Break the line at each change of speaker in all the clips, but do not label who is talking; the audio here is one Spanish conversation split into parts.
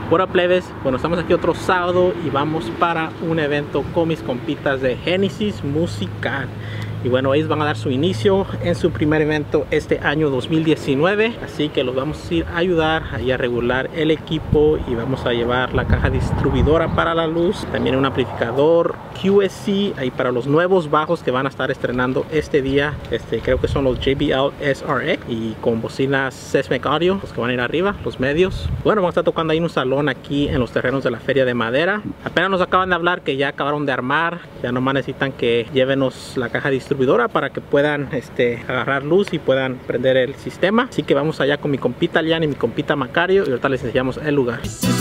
Hola plebes, bueno, estamos aquí otro sábado y vamos para un evento con mis compitas de Génesis Musical. Y bueno, ellos van a dar su inicio en su primer evento este año 2019. Así que los vamos a ir a ayudar ahí a regular el equipo y vamos a llevar la caja distribuidora para la luz. También un amplificador QSC ahí para los nuevos bajos que van a estar estrenando este día. Creo que son los JBL SRX y con bocinas Sesmec Audio, los que van a ir arriba, los medios. Bueno, vamos a estar tocando ahí en un salón aquí en los terrenos de la Feria de Madera. Apenas nos acaban de hablar que ya acabaron de armar. Ya nomás necesitan que llévenos la caja distribuidora para que puedan agarrar luz y puedan prender el sistema. Así que vamos allá con mi compita Lian y mi compita Macario y ahorita les enseñamos el lugar.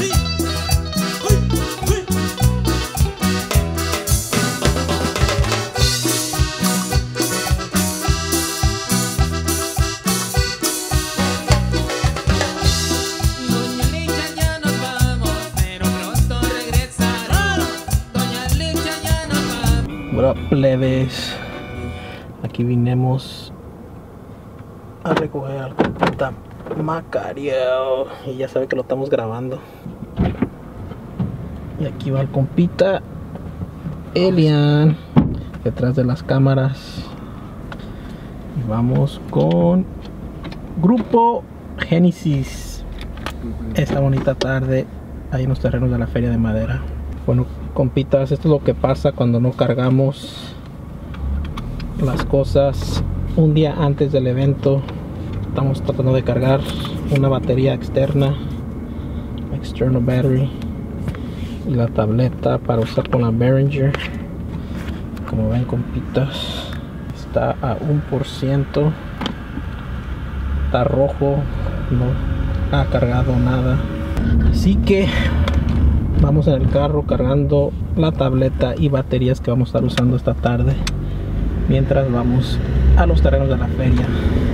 Bueno, plebes, aquí vinimos a recoger al compita Macario y ya sabe que lo estamos grabando. Y aquí va el compita Elian detrás de las cámaras. Y vamos con Grupo Génesis esta bonita tarde ahí en los terrenos de la Feria de Madera. Bueno, compitas, esto es lo que pasa cuando no cargamos las cosas un día antes del evento. Estamos tratando de cargar una batería externa, external battery, y la tableta para usar con la Behringer. Como ven, compitas, está a 1%, está rojo, no ha cargado nada, así que vamos en el carro cargando la tableta y baterías que vamos a estar usando esta tarde mientras vamos a los terrenos de la feria.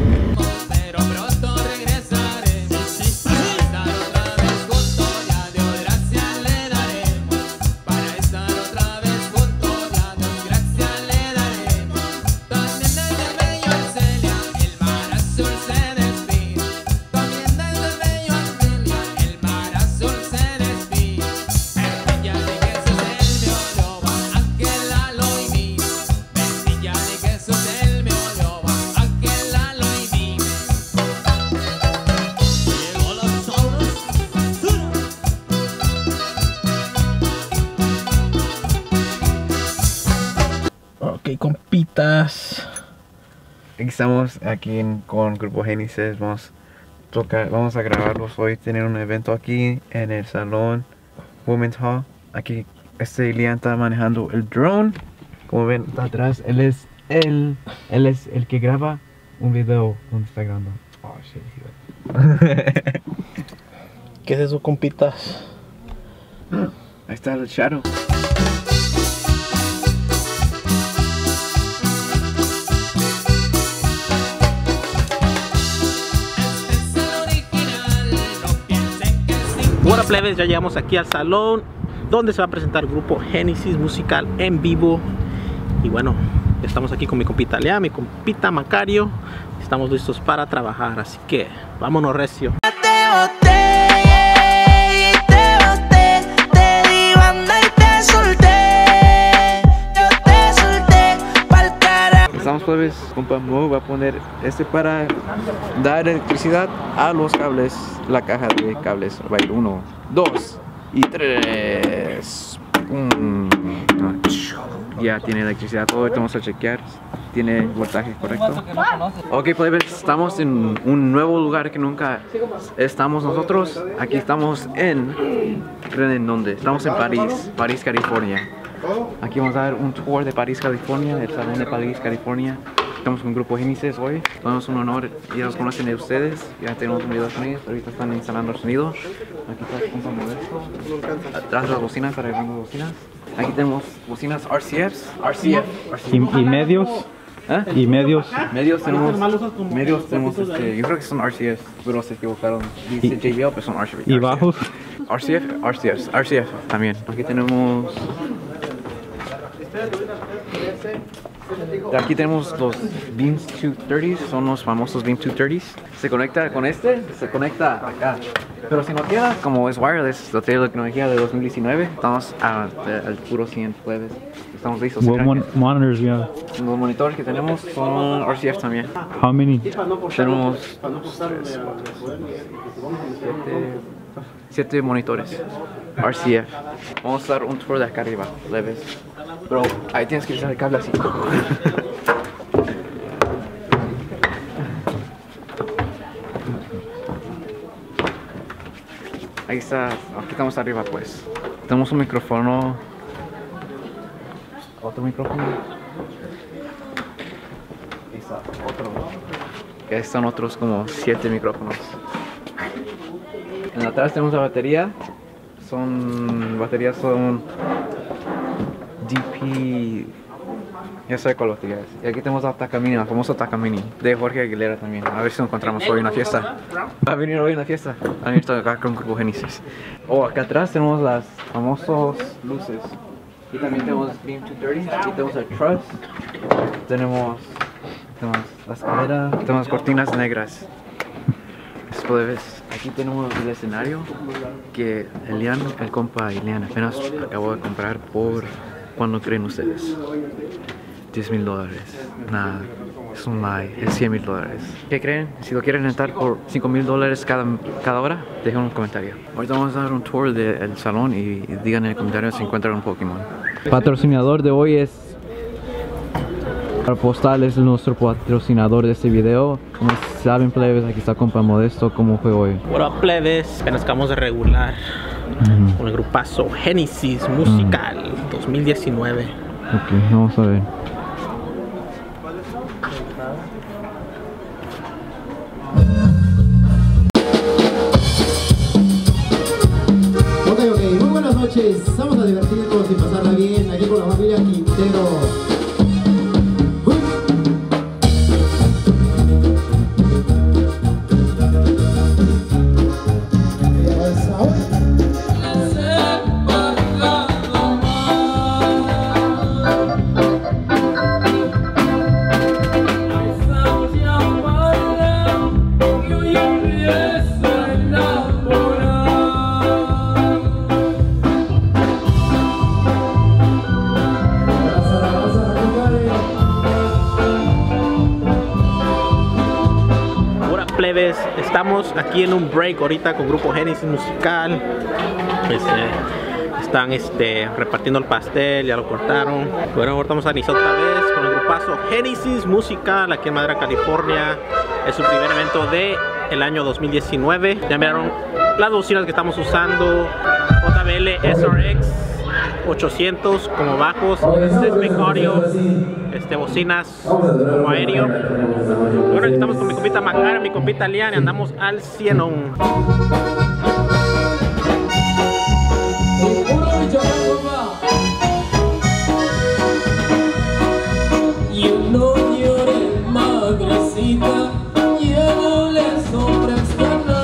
Ok, compitas,
Aquí estamos con Grupo Génesis. Vamos a grabarlos hoy. Tienen un evento aquí en el salón Women's Hall. Aquí Lian está manejando el drone. Como ven, está atrás. Él es el que graba un video donde está grabando. Oh shit.
¿qué es eso, compitas?
Ahí está el Shadow.
Bueno, plebes, ya llegamos aquí al salón donde se va a presentar el Grupo Génesis Musical en vivo. Y bueno, estamos aquí con mi compita Lea, mi compita Macario. Estamos listos para trabajar, así que vámonos recio.
Estamos plebes, compa Mo va a poner para dar electricidad a los cables, la caja de cables. Va a ir 1, 2 y 3. Ya tiene electricidad, todo vamos a chequear. Tiene voltaje correcto. Ok plebes, estamos en un nuevo lugar que nunca estamos nosotros. Aquí estamos ¿en dónde? Estamos en París, California. Aquí vamos a dar un tour de París, California, el salón de París, California. Estamos con un Grupo Génesis hoy. Es un honor, ya los conocen de ustedes. Ya tenemos un video con ellos. Ahorita están instalando el sonido. Aquí está el compa Modesto. Atrás de las bocinas, arreglando bocinas. Aquí tenemos bocinas RCF.
¿Y medios?
¿Eh?
¿Y medios?
Medios tenemos, yo creo que son RCF, pero se equivocaron. Dice JBL, pero son RCF.
¿Y bajos?
RCF también. Aquí tenemos Aquí tenemos los Beams 230s, son los famosos Beam 230s. Se conecta con este, se conecta acá. Pero si no queda, como es wireless, la tecnología de 2019, estamos al puro 100 plebes. Estamos listos.
What monitors you have?
Los monitores que tenemos son RCF también.
How many?
Tenemos 7 monitores RCF. Vamos a dar un tour de acá arriba, leves. Pero ahí tienes que usar el cable así. Ahí está, aquí estamos arriba pues. Tenemos un micrófono. Otro micrófono. Ahí está, otro. Y ahí están otros como 7 micrófonos. En atrás tenemos la batería. Baterías son DP. Ya sé cuál batería es. Y aquí tenemos la Takamine, la famosa Takamine de Jorge Aguilera también. A ver si nos encontramos hoy en la fiesta. Va a venir hoy en la fiesta. Va a venir acá con Grupo Génesis. Acá atrás tenemos las famosas luces. Y también tenemos Beam 230. Aquí tenemos el truss. Tenemos la escalera. Tenemos cortinas negras. Después, aquí tenemos el escenario que Elian, el compa Elian, apenas acabó de comprar por, ¿cuándo creen ustedes? $10,000. Nada, es un lie, es $100,000. ¿Qué creen? Si lo quieren rentar por $5,000 cada hora, dejen un comentario. Ahorita vamos a dar un tour del salón y digan en el comentario si encuentran un Pokémon.
Patrocinador de hoy es Postal, es nuestro patrocinador de este video. Como saben, plebes, aquí está compa Modesto. ¿Cómo fue hoy?
What up, plebes? Apenas acabamos de regular con el grupazo Génesis Musical 2019.
Ok, vamos a ver.
Ok, muy buenas noches. Vamos a divertirnos y pasarla bien aquí con la familia Quintero.
Plebes, estamos aquí en un break ahorita con Grupo Génesis Musical. Están repartiendo el pastel, ya lo cortaron. Bueno, ahorita vamos a iniciar otra vez con el grupazo Génesis Musical aquí en Madera, California. Es su primer evento del año 2019. Ya miraron las bocinas que estamos usando, JBL SRX 800 como bajos, Sysmic Audio, bocinas como aéreo. Bueno, estamos con mi compita Macara, mi compita Lian, y andamos al 100.
No llores, madrecita, ya no le sobras nada.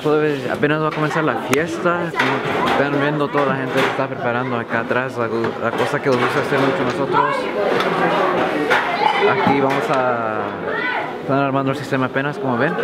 pues apenas va a comenzar la fiesta. Como están viendo, toda la gente se está preparando acá atrás, la cosa que nos gusta hacer mucho nosotros. Aquí vamos a... Están armando el sistema apenas, como ven.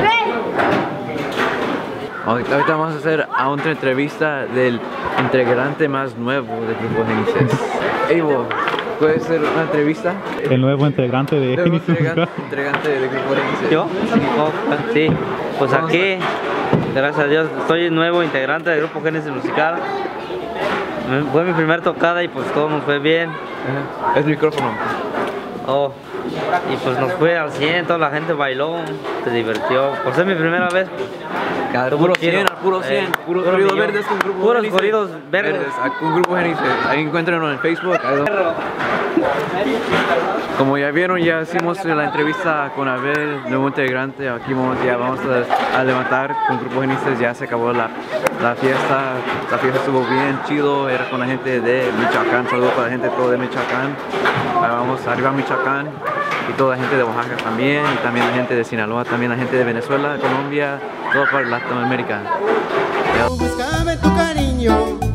Ahorita vamos a hacer a otra entrevista del integrante más nuevo del grupo Génesis. Evo, ¿puede ser una entrevista?
El nuevo integrante de Génesis Musical.
Integrante del grupo Génesis.
¿Yo? Sí, pues aquí, gracias a Dios, soy el nuevo integrante del grupo Génesis Musical. Fue mi primera tocada y pues todo nos fue bien.
Es micrófono.
Oh, y pues nos fue al 100, toda la gente bailó, se divirtió. Por ser mi primera vez,
Puro 100, puro 100, puros corridos verdes con grupo
puros
Génesis.
corridos verdes.
Con grupo Génesis. Ahí encuéntrenlo en Facebook. Como ya vieron, ya hicimos la entrevista con Abel, nuevo integrante. Aquí ya vamos a levantar con grupo Génesis. Ya se acabó la fiesta. La fiesta estuvo bien chido. Era con la gente de Michoacán. Saludos para la gente todo de Michoacán. Ahora vamos arriba a Michoacán. Y toda la gente de Oaxaca también. Y también la gente de Sinaloa. También la gente de Venezuela, Colombia. Todo para Latinoamérica.
Buscaba tu cariño.